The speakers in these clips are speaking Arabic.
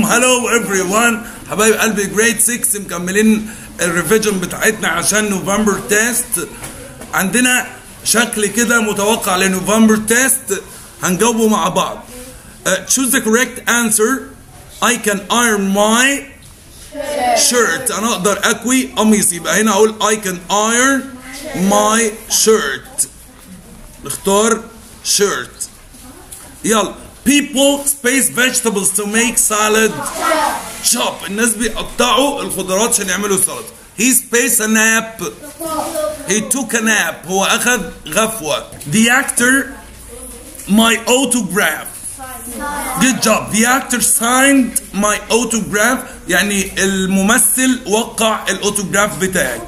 هلو everyone حبايب قلبي جريد 6 مكملين الريفيجن بتاعتنا عشان نوفمبر تيست. عندنا شكل كده متوقع لنوفمبر تيست هنجاوبه مع بعض. Choose the correct answer. I can iron my shirt. انا اقدر اكوي قميصي، يبقى هنا اقول I can iron my shirt. نختار shirt. يلا. People space vegetables to make salad. Chop. الناس بيقطعوا الخضروات عشان يعملوا سلطة. He spaced a nap. He took a nap. هو أخذ غفوة. The actor my autograph. Good job. The actor signed my autograph. يعني الممثل وقع الأوتوغراف بتاعي.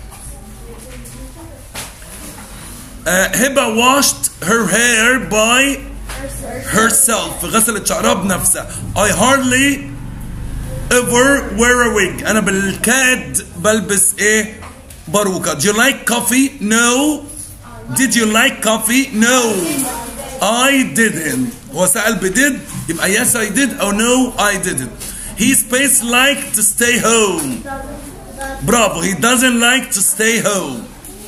هبة washed her hair by herself. غسلت شعرها بنفسها. I hardly ever wear a wig. أنا بالكاد بلبس إيه؟ باروكة. Do you like coffee? No. Did you like coffee? No. I didn't. هو سأل بدid يبقى yes I did أو no I didn't. He space like to stay home. برافو. He doesn't like to stay home.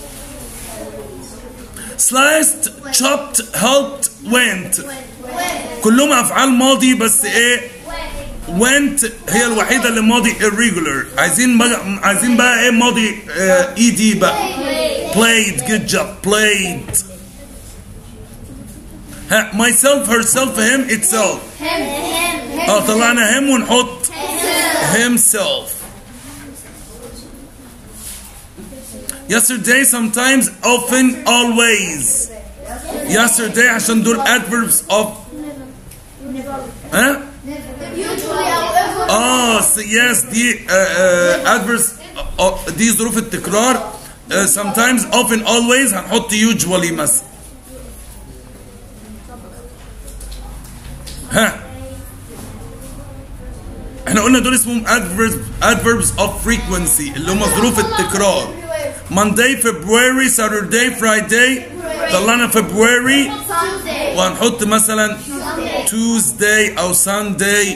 Sliced, chopped, helped, went. كلهم أفعال ماضي بس إيه؟ went هي الوحيدة اللي ماضي irregular. عايزين بقى إيه ماضي ED بقى. played. good job. played. ها myself, herself, him, itself. طلعنا him ونحط himself. yesterday, sometimes, often, always. yesterday عشان دول adverbs of ها؟ yes دي adverbs دي ظروف التكرار. sometimes, often, always هنحط usually مثلا. ها احنا قلنا دول اسمهم adverbs of frequency اللي هم ظروف التكرار. Monday, February, Saturday, Friday. طلعنا February وهنحط مثلا Tuesday أو Sunday.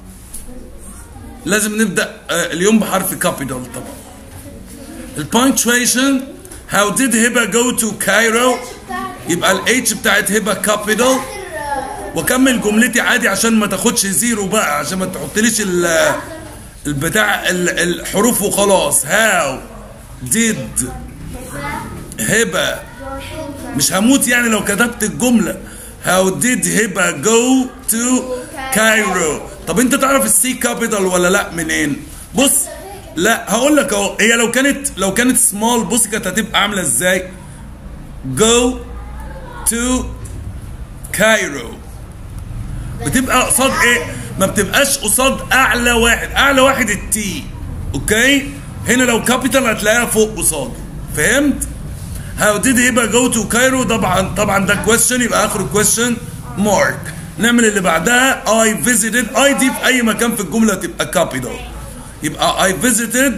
لازم نبدأ اليوم بحرف capital طبعا. punctuation. How did هبة go to Cairo؟ يبقى ال H بتاعت هبة capital. وكمل جملتي عادي عشان ما تاخدش زيرو بقى، عشان ما تحطليش البتاع الحروف وخلاص. How did هبة، مش هموت يعني لو كتبت الجملة. How did هبة go to Cairo؟ طب انت تعرف السي كابيتال ولا لا منين؟ بص لا هقول لك اهو. هي لو كانت سمول بص كانت هتبقى عاملة ازاي؟ go to Cairo بتبقى قصاد ايه؟ ما بتبقاش قصاد اعلى واحد التي. اوكي؟ هنا لو كابيتال هتلاقيها فوق قصاده. فهمت؟ How did هبة go to Cairo؟ طبعا ده question يبقى اخره question mark. نعمل اللي بعدها I visited. I دي في اي مكان في الجملة تبقى capital. يبقى I visited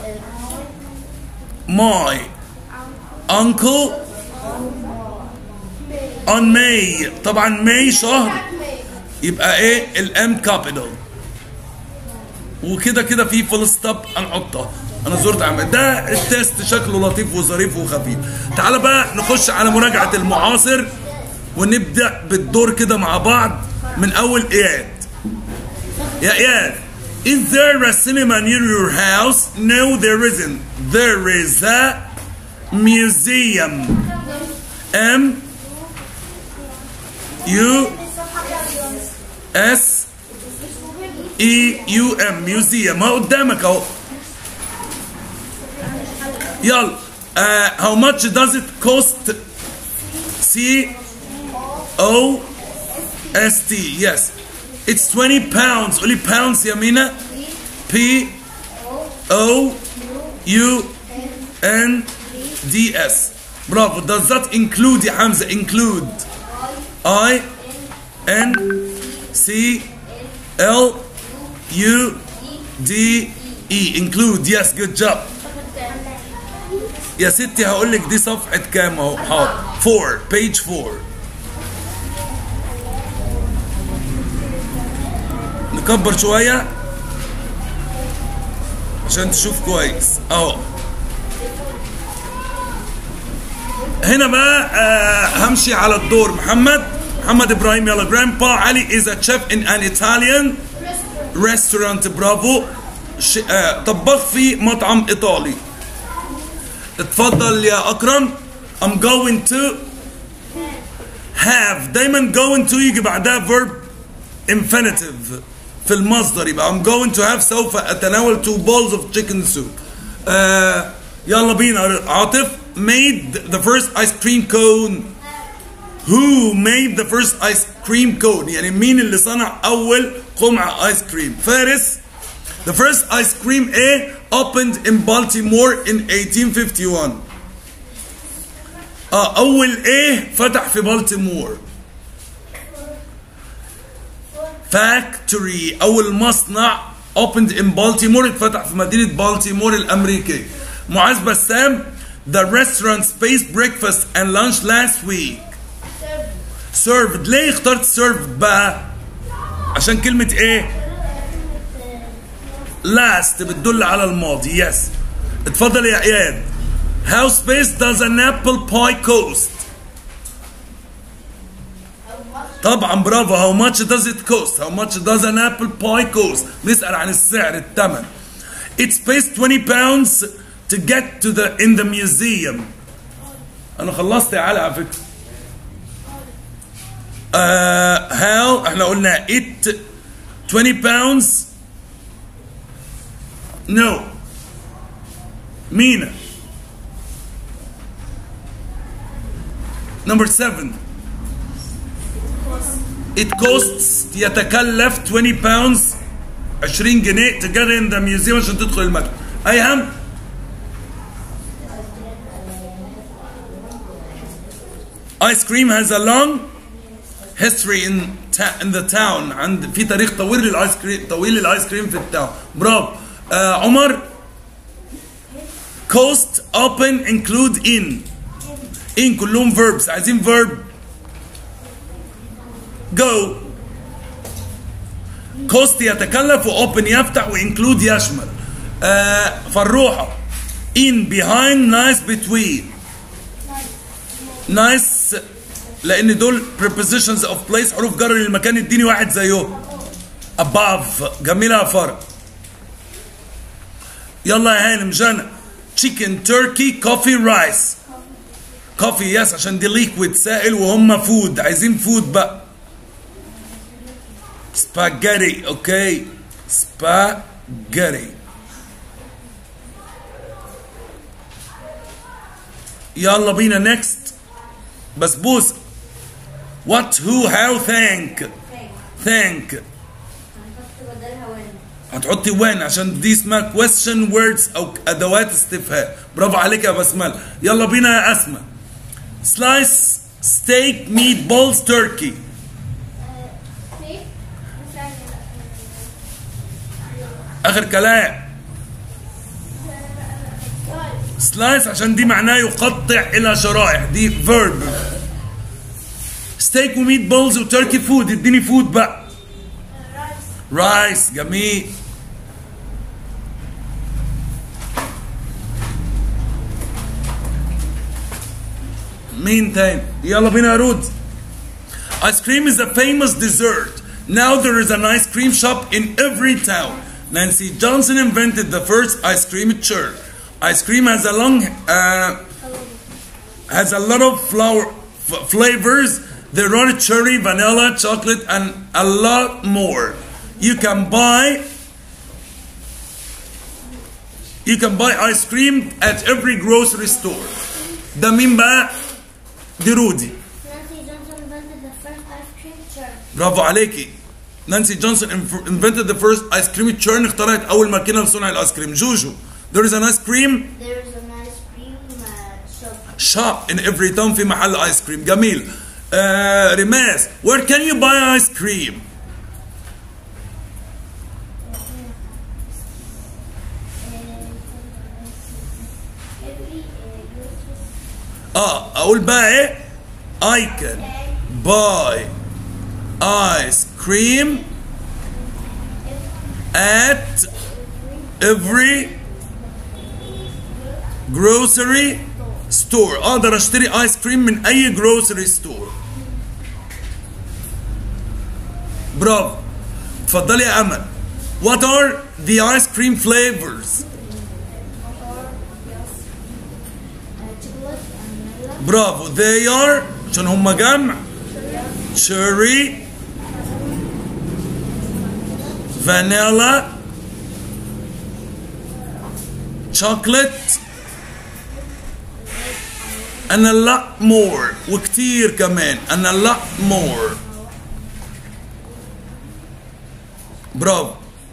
my uncle on May. طبعا May شهر يبقى ايه الام كابيتال. وكده كده في فول ستوب هنحطها. انا زرت عمل ده التيست شكله لطيف وظريف وخفيف. تعال بقى نخش على مراجعة المعاصر ونبدأ بالدور كده مع بعض من اول اياد. يا اياد Is there a cinema near your house? No there isn't. There is a museum. M U S E U M museum. ما قدامك اهو. يلا how much does it cost? C O S T. yes it's 20 pounds. قولي pounds يا مينا. P O U N D S. برافو. does that include يا حمزة؟ include I N C L U D E. include. yes good job. يا ستي هقول لك دي صفحة كام اهو. حاضر. 4 page 4. نكبر شوية. عشان تشوف كويس اهو. هنا بقى همشي على الدور. محمد ابراهيم يلا. Grandpa علي is a chef in an Italian restaurant. برافو. طباخ في مطعم ايطالي. اتفضل يا اكرم. I'm going to have. دايما going to يجي بعدها verb infinitive في المصدر، يبقى I'm going to have سوف اتناول 2 bowls of chicken soup. يلا بينا. عاطف made the first ice cream cone. Who made the first ice cream cone؟ يعني مين اللي صنع اول قمع ايس كريم؟ فارس the first ice cream opened in Baltimore in 1851. اول فتح في بالتيمور. factory اول مصنع opened in Baltimore اتفتح في مدينة بالتيمور الامريكية. معاذ بسام the restaurant spaced breakfast and lunch last week. served. ليه اخترت served بقى؟ عشان كلمة last بتدل على الماضي. yes. اتفضل يا اياد. how space does an apple pie cost؟ طبعا برافو. how much does it cost؟ how much does an apple pie cost؟ نسأل عن السعر الثمن. it pays 20 pounds to get to in the museum. انا خلصت يا علي على فكرة. how احنا قلنا it 20 pounds. no. مينا. number 7 it costs يتكلف 20 pounds 20 جنيه to get in the museum عشان تدخل المتحف. ايهم. ice cream has a long history in the town. عند في تاريخ طويل للايس كريم في التاون. برافو. عمر coast open include in كلهم verbs. عايزين verb go. coast يتكلف وopen يفتح وinclude يشمل. فروحة in behind nice between. nice لان دول prepositions of place حروف جر للمكان. اديني واحد زيه. above. جميلة يا فرق. يلا يا هانم. جنى chicken turkey coffee rice. coffee yes عشان دي liquid سائل وهم food. عايزين food بقى. spaghetti. اوكي spaghetti. يلا بينا next. بسبوس what who how thank. هتحطي when عشان دي اسمها question words او ادوات استفهام. برافو عليك يا بسمله. يلا بينا يا اسماء. slice steak meatballs turkey. اخر كلام. slice عشان دي معناه يقطع الى شرائح. دي verb. steak وميت بولز وتركي فود. اديني فود بقى. رايس. جميل. مين تاني؟ يلا بينا يا رود. ice cream is a famous dessert. Now there is an ice cream shop in every town. Nancy Johnson invented the first ice cream churn. Ice cream has a lot of flavors. There are cherry, vanilla, chocolate, and a lot more. You can buy ice cream at every grocery store. ده مين بقى؟ دي رودي. Nancy Johnson invented the first ice cream churn. برافو عليكي. نانسي جونسون invented the first ice cream churn. اخترعت أول ماكينة لصنع الآيس كريم. جوجو. There is an ice cream. There is an ice cream shop in every town. في محل آيس كريم. جميل. رماس. Where can you buy ice cream? أقول بقى إيه؟ I can buy ice cream at every grocery store. اقدر اشتري ايس كريم من اي جروسري ستور. برافو. اتفضلي يا امل. What are the ice cream flavors? برافو. They are عشان هم جمع cherry, vanilla, chocolate and a lot more. وكتير كمان and a lot more. برافو.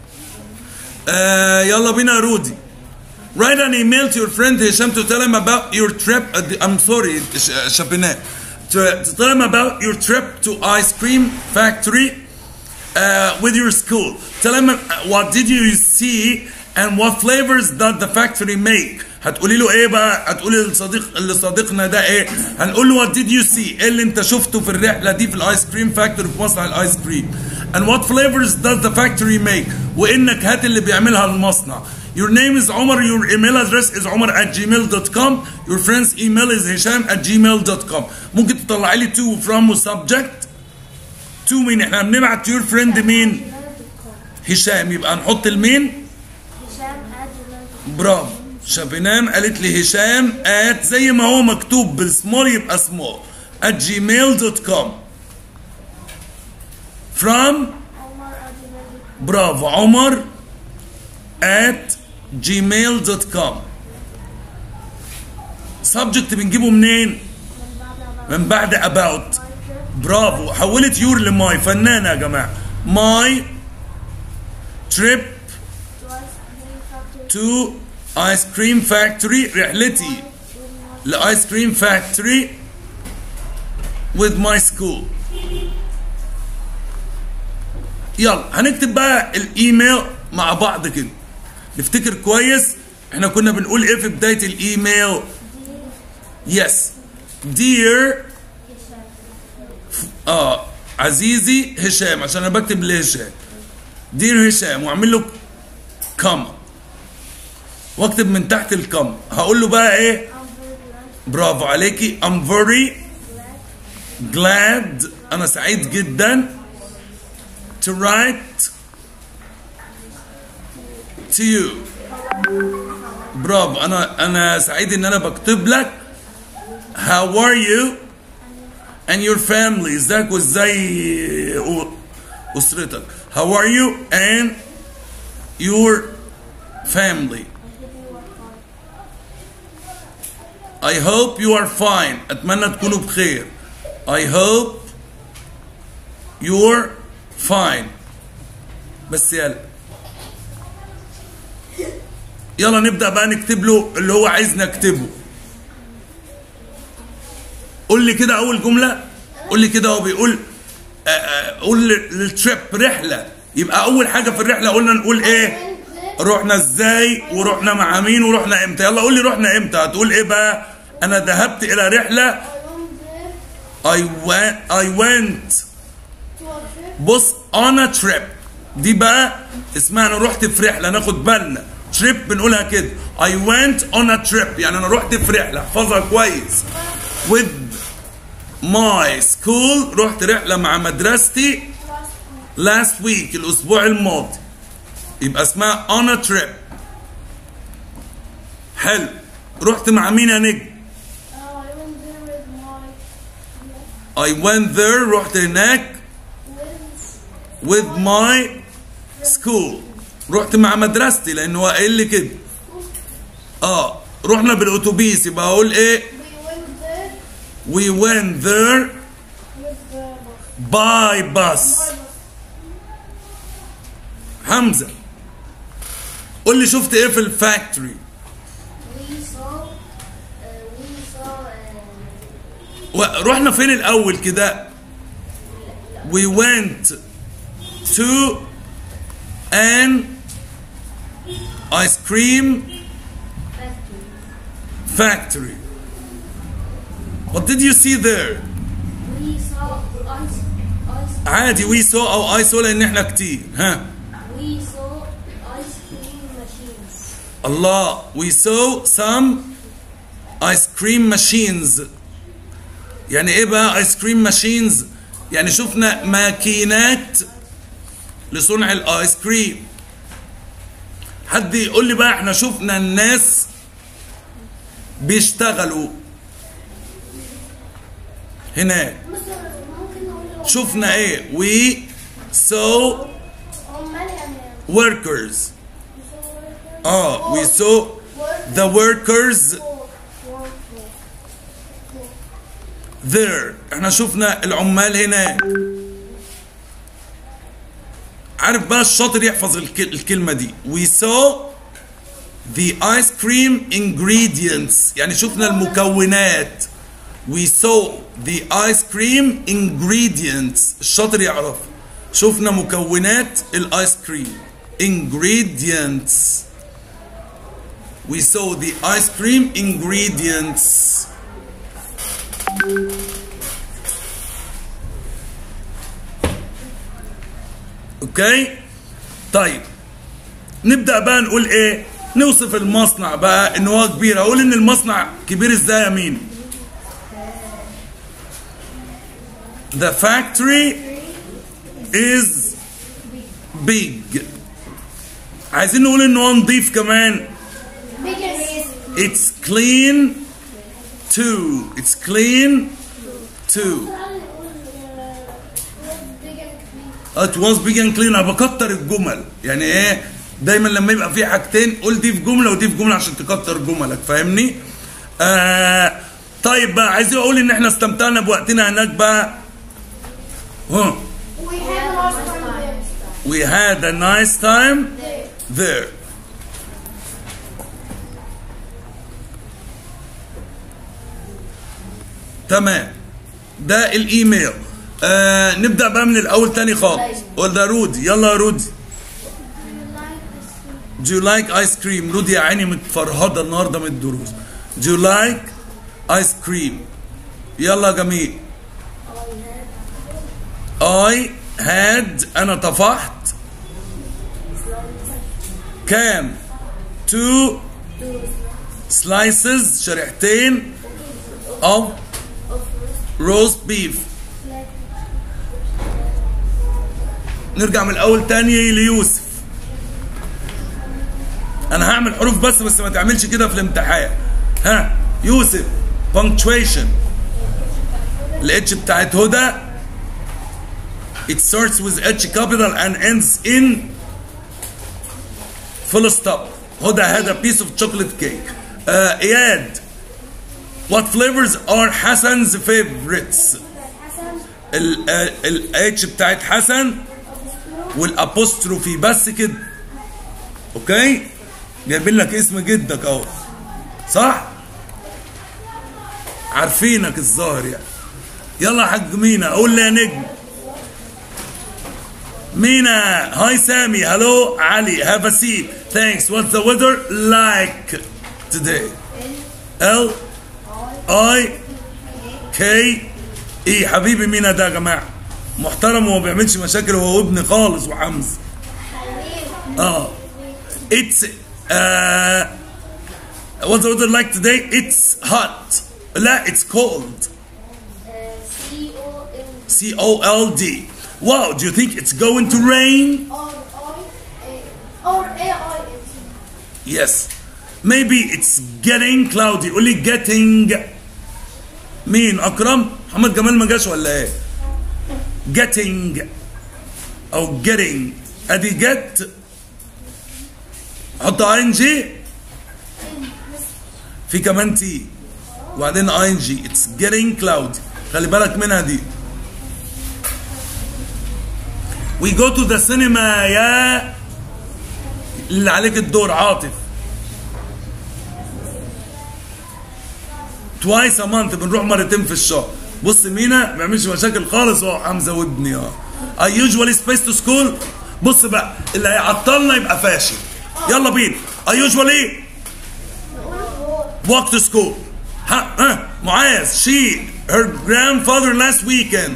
يلا بينا يا رودي. Write an email to your friend Hisham to tell him about your trip. I'm sorry, Shabinat. To tell him about your trip to ice cream factory with your school. Tell him what did you see and what flavors does the factory make. هتقولي له ايه بقى؟ هتقولي لصديقنا ده ايه؟ هنقول له what did you see؟ ايه اللي انت شفته في الرحله دي في الايس كريم فاكتوري في مصنع الايس كريم. And what flavors does the factory make؟ وانك هات اللي بيعملها المصنع. Your name is Omar, your email address is omar@gmail.com, your friend's email is hisham@gmail.com. ممكن تطلعي لي to from و subject. to مين؟ احنا بنبعت to your friend مين؟ هشام. يبقى نحط المين؟ برافو. شابينام قالت لي هشام زي ما هو مكتوب بالسمول يبقى سمول @gmail.com. from برافو عمر @gmail.com. subject بنجيبه منين؟ من بعد about. برافو. حولت يور لماي. فنانة يا جماعة. my trip to ice cream factory. رحلتي لايس كريم factory with my school. يلا هنكتب بقى الايميل مع بعض كده. نفتكر كويس احنا كنا بنقول ايه في بداية الايميل؟ يس dear عزيزي هشام عشان انا بكتب لهشام. dear هشام واعمل له كوما واكتب من تحت الكوما. هقول له بقى ايه؟ برافو عليكي. I'm very glad انا سعيد جدا to write to you. برافو. انا سعيد ان انا بكتب لك. how are you and your family. ازيك وازاي اسرتك. how are you and your family. I hope you are fine. اتمنى تكونوا بخير. I hope you're fine. بس يلا نبدأ بقى نكتب له اللي هو عايز نكتبه. قول لي كده أول جملة. قول لي كده. هو بيقول قول للتريب رحلة. يبقى أول حاجة في الرحلة قلنا نقول إيه؟ رحنا إزاي ورحنا مع مين ورحنا إمتى. يلا قول لي رحنا إمتى. هتقول إيه بقى؟ أنا ذهبت إلى رحلة. I went. بص on a trip دي بقى اسمها انا رحت في رحله. ناخد بالنا trip بنقولها كده. I went on a trip يعني انا رحت في رحله. احفظها كويس. with my school رحت رحله مع مدرستي last week الاسبوع الماضي. يبقى اسمها on a trip. حلو. رحت مع مين يا نجم؟ I went there رحت هناك with my school رحت مع مدرستي لانه هو قايل لي كده. رحنا بالاتوبيس. يبقى اقول ايه؟ we went there by bus. حمزة قول لي شفت ايه في الفاكتوري؟ رحنا فين الاول كده؟ we went to an ice cream factory. What did you see there? We saw ice عادي we saw أو I saw لأن إحنا كتير. ها. We saw ice cream machine. الله. We saw some ice cream machines. يعني ايه بقى ايس كريم ماشينز؟ يعني شفنا ماكينات لصنع الايس كريم. حد يقول لي بقى احنا شفنا الناس بيشتغلوا هناك. شفنا ايه؟ we saw workers. we saw the workers there. احنا شفنا العمال هناك. عارف بقى الشاطر يحفظ الكلمة دي. we saw the ice cream ingredients. يعني شفنا المكونات. we saw the ice cream ingredients. الشاطر يعرف. شفنا مكونات الايس كريم. ingredients. we saw the ice cream ingredients. اوكي طيب نبدأ بقى نقول ايه؟ نوصف المصنع بقى ان هو كبير. اقول ان المصنع كبير ازاي يا مين؟ The factory is big. عايزين نقول ان هو نضيف كمان. It's clean too. It's clean too. It was big and clean. انا بكتر الجمل. يعني ايه؟ دايما لما يبقى في حاجتين قول دي في جمله ودي في جمله عشان تكتر جملك. فاهمني؟ طيب بقى عايزين اقول ان احنا استمتعنا بوقتنا هناك بقى. We had a nice time there. تمام. ده الايميل. نبدأ بقى من الأول تاني خالص. ولا رودي؟ يلا يا رودي. Do you like ice cream؟ رودي يا عيني متفرهدة النهارده من الدروس. Do you like ice cream؟ يلا يا جميل. I had. أنا طفحت. كام؟ 2 slices. شريحتين of roast beef. نرجع من الاول تاني ليوسف. انا هعمل حروف بس ما تعملش كده في الامتحان. ها يوسف. punctuation. الاتش بتاعت هدى it starts with H capital and ends in full stop. هدى had a piece of chocolate cake. اياد what flavors are Hassan's favorites؟ الاتش بتاعت حسن والابوستروفي بس كده. اوكي جايبين لك اسم جدك اهو صح؟ عارفينك الظاهر يعني. يلا يا حاج مينا. قول لي يا نجم. مينا. هاي سامي. هلو علي. have a seat. thanks. what's the weather like today؟ L I K E. حبيبي مينا ده يا جماعه محترم وما بيعملش مشاكل. هو ابني خالص وحمز. It's what's the weather like today؟ It's hot. لا it's cold. C-O-L-D. Wow, do you think it's going to rain؟ Yes. Maybe it's getting cloudy. قول لي getting. مين؟ أكرم؟ محمد جمال ما جاش ولا إيه؟ getting أو getting. أدي get حط ING في كمان T وبعدين ING. It's getting cloudy. خلي بالك منها دي. We go to the cinema يا اللي عليك الدور عاطف. twice a month. بنروح مرتين في الشهر. بص مينا ما بيعملش مشاكل خالص. هو حمزه وابني. I usually space to school. بص بقى اللي هيعطلنا يبقى فاشل. يلا بينا. I usually walk to school. معاذ. She her grandfather last weekend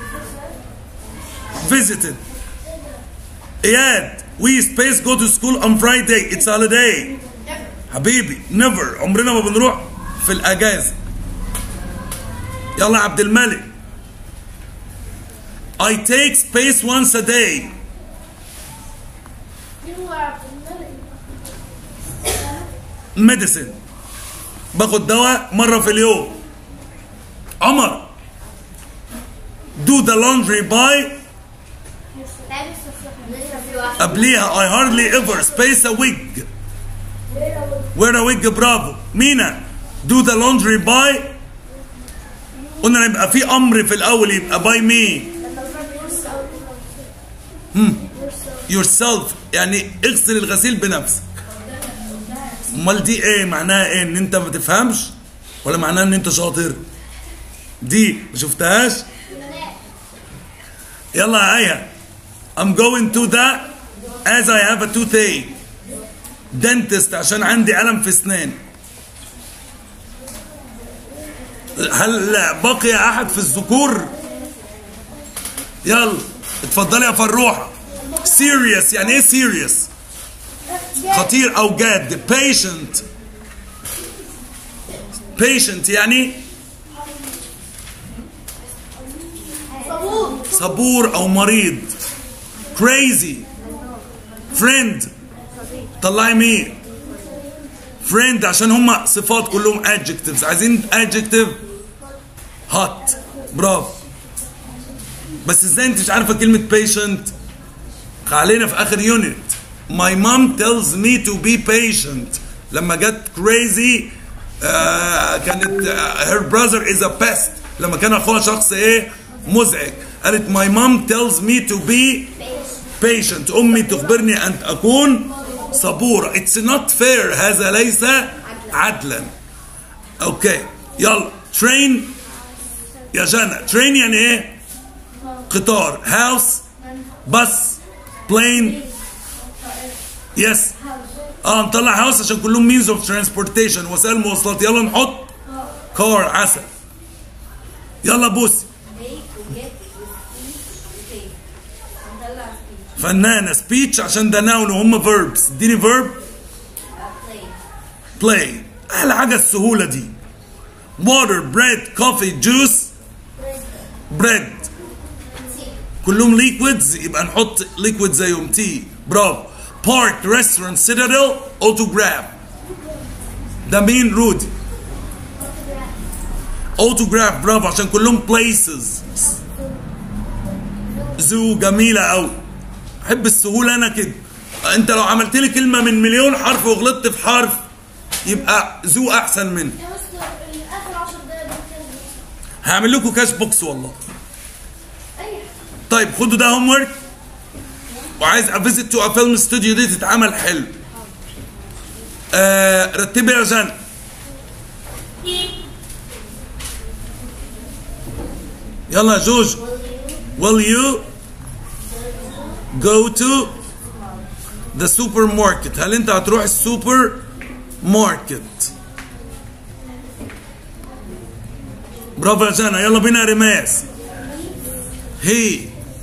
visited. Iyad we space go to school on Friday. It's holiday. حبيبي نيفر، عمرنا ما بنروح في الاجازه. يلا يا عبد الملك. I take space once a day. medicine، باخد دواء مرة في اليوم. عمر. do the laundry by. قبليها I hardly ever space a wig. wear a wig. برافو. مينا. do the laundry by. قلنا يبقى في امر في الاول، يبقى by me. yourself يعني اغسل الغسيل بنفسك. امال دي ايه معناها؟ ايه؟ ان انت ما تفهمش ولا معناها ان انت شاطر؟ دي ما شفتهاش؟ يلا يا ايه. I'm going to the as I have a toothache. dentist عشان عندي ألم في اسنان. هل بقي احد في الذكور؟ يلا اتفضلي يا فروحه. serious يعني ايه serious؟ خطير او جاد. patient. patient يعني صبور او مريض. crazy. friend. طلعي مين؟ friend عشان هما صفات كلهم adjectives. عايزين adjective hot. برافو. بس ازاي انت مش عارفه كلمه patient؟ علينا في اخر يونت. my mom tells me to be patient. لما جت crazy كانت her brother is a pest. لما كان اخوها شخص ايه؟ مزعج. قالت my mom tells me to be patient. امي تخبرني ان اكون صبورة. it's not fair. هذا ليس عدلا. اوكي يلا. train يا جنى. train يعني ايه؟ قطار. house. bus. plane. yes. نطلع house عشان كلهم means of transportation، وسائل مواصلات. يلا نحط car. عسل. يلا بوسي. فنانة. speech عشان ده noun وهم verbs. اديني verb. play. احلى حاجة السهولة دي. water. bread. coffee. juice. bread. كلهم liquids يبقى نحط liquid زيهم. tea. برافو. park. restaurant. citadel. autograph. ده مين؟ رودي. autograph. برافو عشان كلهم places. zoo. جميلة أوي. أحب السهولة أنا كده. أنت لو عملت لي كلمة من مليون حرف وغلطت في حرف يبقى zoo أحسن مني. هعمل لكم كاش بوكس والله. طيب خدوا ده هوم ورك، وعايز افيزيت تو ا فيلم ستوديو دي تتعمل حلو. رتبي يا جنى. يلا يا جوج. will you go to the supermarket؟ هل انت هتروح السوبر ماركت؟ برافو يا جنى. يلا بينا يا رماس. he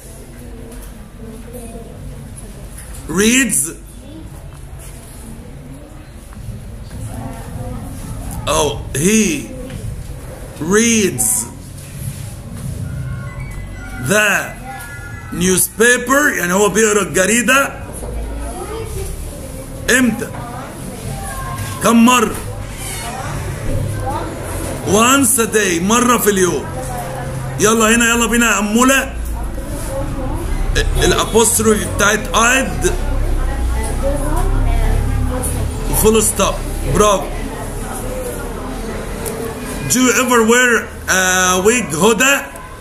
reads. he reads the newspaper. يعني هو بيقرا الجريدة امتى؟ كم مرة؟ once a day. مرة في اليوم. يلا هنا. يلا بينا يا أمولة. الابوستروفي بتاعت ايد فول ستوب. برافو. do you ever wear a wig؟ هدى.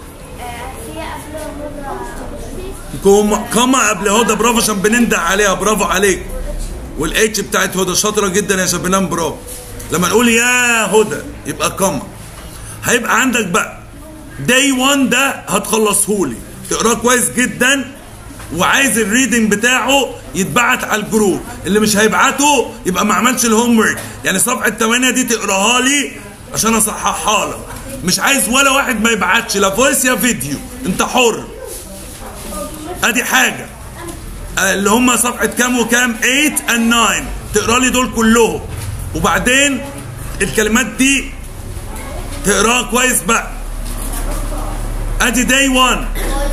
كما قبل هدى. برافو عشان بنندع عليها. برافو عليك. والاتش بتاعت هدى شاطره جدا يا شباب. برافو. لما نقول يا هدى يبقى كما. هيبقى عندك بقى day 1 ده هتخلصهولي تقراه كويس جدا، وعايز الريدنج بتاعه يتبعت على الجروب. اللي مش هيبعته يبقى ما عملش الهوم ورك. يعني صفحه 8 دي تقراها لي عشان اصححها لك. مش عايز ولا واحد ما يبعتش، لا فويس يا فيديو، انت حر. ادي حاجه. اللي هم صفحه كام وكام 8 and 9 تقرا لي دول كلهم. وبعدين الكلمات دي تقراها كويس بقى. ادي داي 1.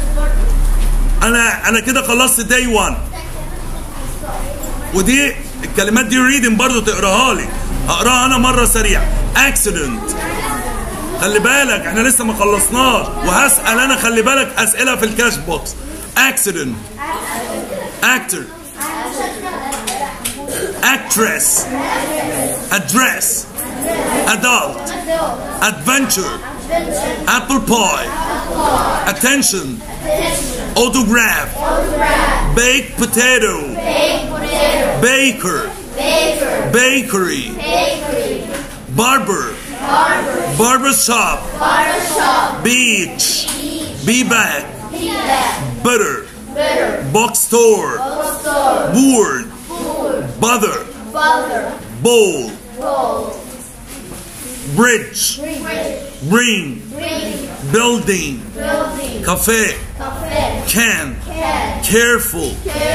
انا كده خلصت داي 1. ودي الكلمات دي ريدنج برضو تقراها لي. هقراها انا مره سريعه. اكسيدنت، خلي بالك احنا لسه ما خلصناش، وهسال انا خلي بالك اسئله في الكاش بوكس. اكسيدنت، اكتر، actress, address, adult, adventure, apple pie, attention, autograph, baked potato, baker, bakery, barber, barber shop, beach, be back, butter, bookstore, board, bother, bowl, bridge, ring, building, cafe, can, careful,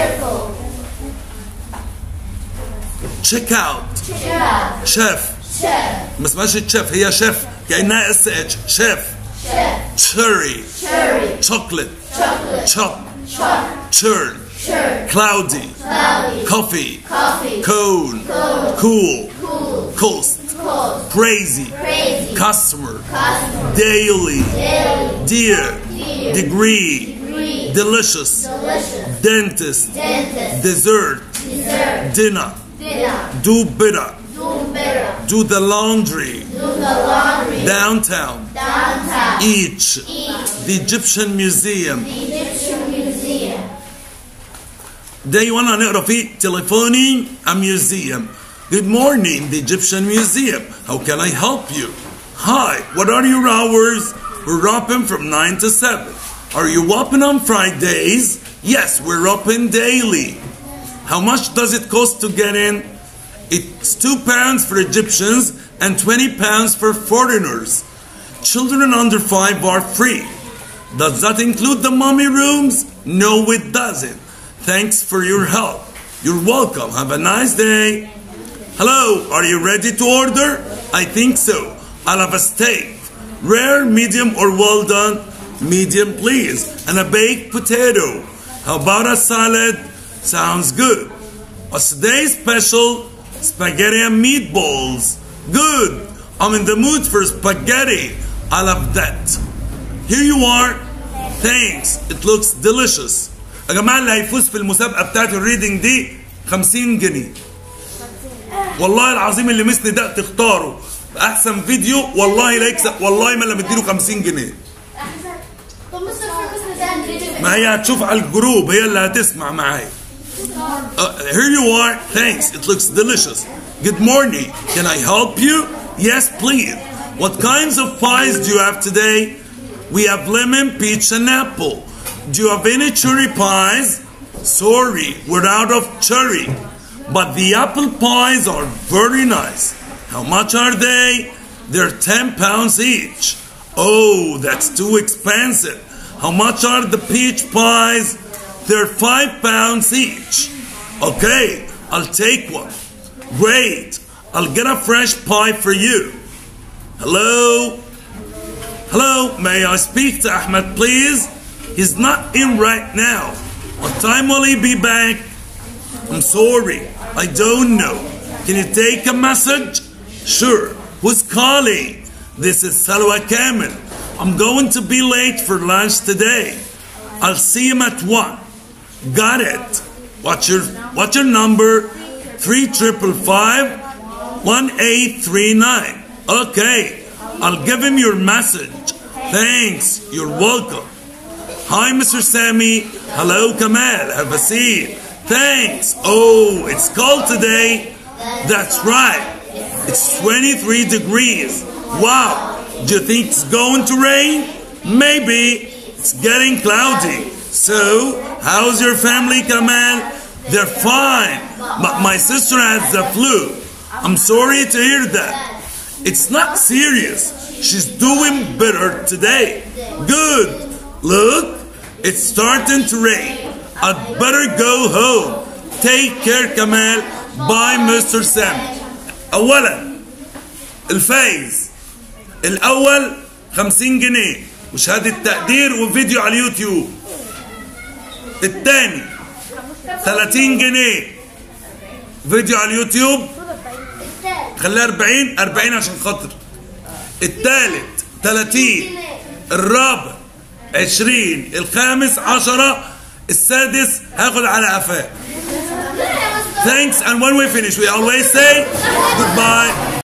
check out, chef, ما اسمهاش تشيف، هي شيف كأنها اس اتش. شيف، cherry, chocolate, chop, churn, cloudy, coffee, cone, cool, coast, crazy, customer, daily, dear, degree, delicious, dentist, dessert, dinner, do better, do the laundry, downtown, each, the Egyptian museum. Day 1 هنقرا فيه telephony a museum. Good morning, the Egyptian Museum. How can I help you? Hi, what are your hours? We're open from 9 to 7. Are you open on Fridays? Yes, we're open daily. How much does it cost to get in? It's £2 for Egyptians and £20 for foreigners. Children under 5 are free. Does that include the mummy rooms? No, it doesn't. Thanks for your help. You're welcome. Have a nice day. Hello, are you ready to order? I think so. I'll have a steak. Rare, medium, or well done? Medium, please. And a baked potato. How about a salad? Sounds good. What's today's special? Spaghetti and meatballs. Good. I'm in the mood for spaghetti. I'll have that. Here you are. Thanks. It looks delicious. يا جماعة اللي هيفوز في المسابقة بتاعت الريدنج دي 50 جنيه. والله العظيم اللي مثل ده تختاره أحسن فيديو والله لا يكسب، والله ما لما اديله 50 جنيه. ما هي هتشوف على الجروب، هي اللي هتسمع معايا. Here you are. Thanks. It looks delicious. Good morning. Can I help you? Yes, please. What kinds of pies do you have today? We have lemon, peach, and apple. Do you have any cherry pies? Sorry, we're out of cherry. But the apple pies are very nice. How much are they? They're £10 each. Oh, that's too expensive. How much are the peach pies? They're £5 each. Okay, I'll take one. Great. I'll get a fresh pie for you. Hello? Hello, may I speak to Ahmed, please? He's not in right now. What time will he be back? I'm sorry, I don't know. Can you take a message? Sure. Who's calling? This is Salwa Kamel. I'm going to be late for lunch today. I'll see him at 1. Got it. What's your number? 355-1839. Okay, I'll give him your message. Thanks, you're welcome. Hi, Mr. Sammy. Hello, Kamal. Have a seat. Thanks. Oh, it's cold today. That's right. It's 23 degrees. Wow. Do you think it's going to rain? Maybe. It's getting cloudy. So, how's your family, Kamal? They're fine. But my sister has the flu. I'm sorry to hear that. It's not serious. She's doing better today. Good. Look, it's starting to rain. I'd better go home. Take care, Kamal. Bye, Mr. Sam. اولا الفايز الاول 50 جنيه وشهادة تقدير وفيديو على اليوتيوب. الثاني 30 جنيه فيديو على اليوتيوب، خليها 40 عشان خاطر. الثالث 30، الرابع 20، الخامس 10، السادس هاخد على قفاه. Thanks, and when we finish we always say goodbye.